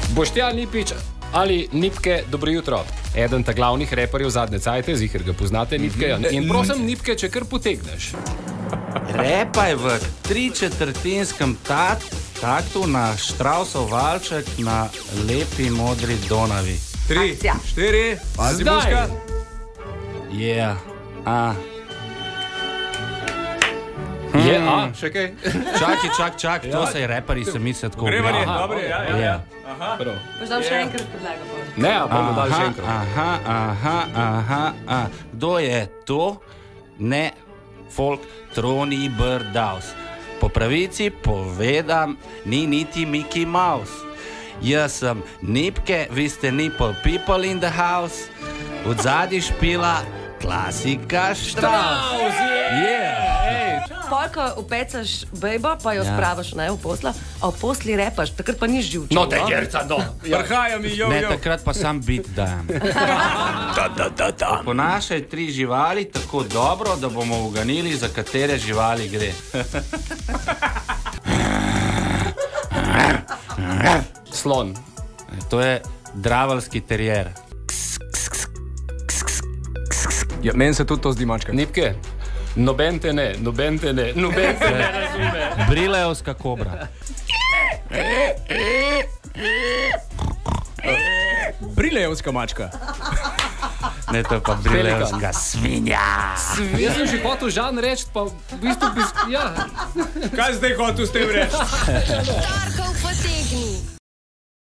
Boštjan Lipič ali Nipke, dobro jutro. Eden ta glavnih reperjev zadnje cajte, ziher ga poznate, Nipke. In prosim, Nipke, če kar potegneš. Repaj v 3/4 taktu na Štrausov valček na lepi modri Donavi. 3, 4, pazi muška. Yeah. Je, še kaj? Čak, to se je reperji se misli tako. Grevanje, dobro, ja. Boš dal še enkrat podlago? Ne, bomo dali še enkrat. Kdo je to? Ne, folk Troni Brdaus. Po pravici povedam, ni niti Mickey Mouse. Jaz sem Nipke, vi ste Nipple People in the House. Od zadnji špila klasika Štraus. Polka upecaš bejba, pa jo spravaš v posla, a v posli repaš, takrat pa niš živčen. No, te jerca, no. Prhaja mi, Ne, takrat pa sam bit dajem. Ponašaj 3 živali tako dobro, da bomo uganili, za katere živali gre. Slon. To je dravalski terier. Ja, meni se tudi to zdi mačka. Nipke, noben te ne razume. Brilejovska kobra. Brilejovska mačka. Ne, to je pa brilejovska svinja. Jaz sem že hotel Žan reči, pa v bistvu ja. Kaj zdaj hotel s tem reči? Darkov potegni.